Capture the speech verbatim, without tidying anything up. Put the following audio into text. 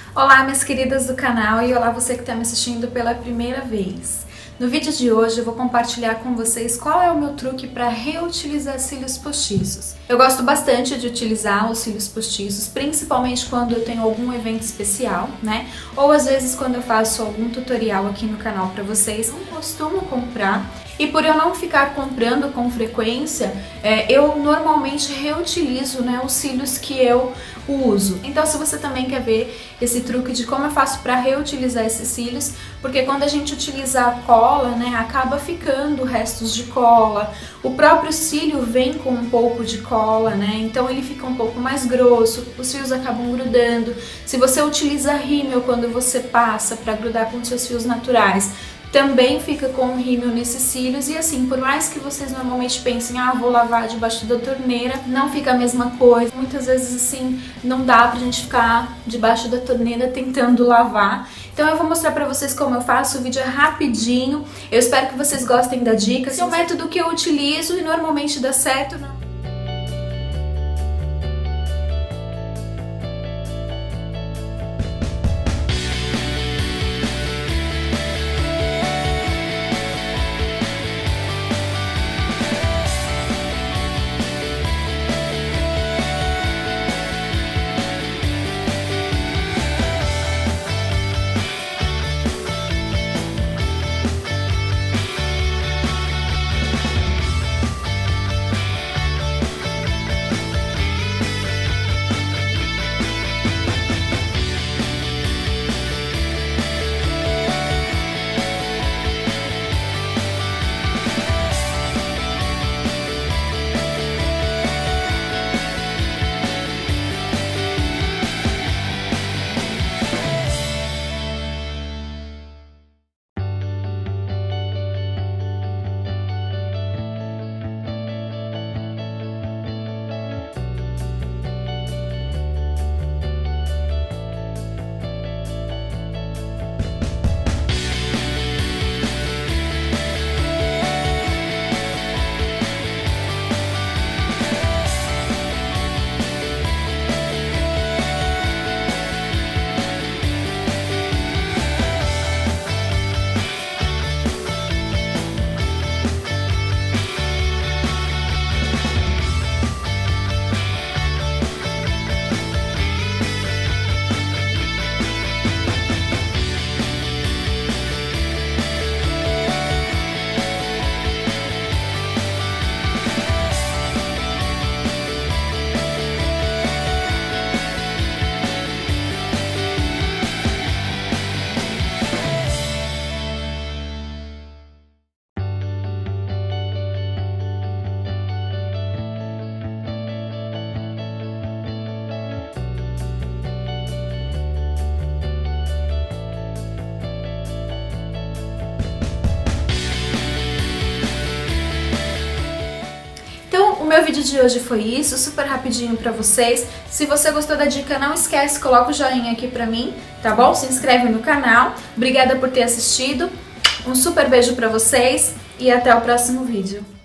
Olá, minhas queridas do canal, e olá você que está me assistindo pela primeira vez. No vídeo de hoje eu vou compartilhar com vocês qual é o meu truque para reutilizar cílios postiços. Eu gosto bastante de utilizar os cílios postiços, principalmente quando eu tenho algum evento especial, né? Ou às vezes quando eu faço algum tutorial aqui no canal para vocês. Não costumo comprar. E por eu não ficar comprando com frequência, é, eu normalmente reutilizo, né, os cílios que eu uso. Então se você também quer ver esse truque de como eu faço para reutilizar esses cílios, porque quando a gente utiliza a cola, né, acaba ficando restos de cola, o próprio cílio vem com um pouco de cola, né, então ele fica um pouco mais grosso, os fios acabam grudando. Se você utiliza rímel quando você passa para grudar com seus fios naturais, também fica com um rímel nesses cílios. E assim, por mais que vocês normalmente pensem, ah, vou lavar debaixo da torneira, não fica a mesma coisa. Muitas vezes assim, não dá pra gente ficar debaixo da torneira tentando lavar. Então eu vou mostrar pra vocês como eu faço, o vídeo é rapidinho. Eu espero que vocês gostem da dica. Esse é um método que eu utilizo e normalmente dá certo, não? O meu vídeo de hoje foi isso, super rapidinho pra vocês. Se você gostou da dica, não esquece, coloca o joinha aqui pra mim, tá bom? Se inscreve no canal. Obrigada por ter assistido. Um super beijo pra vocês e até o próximo vídeo.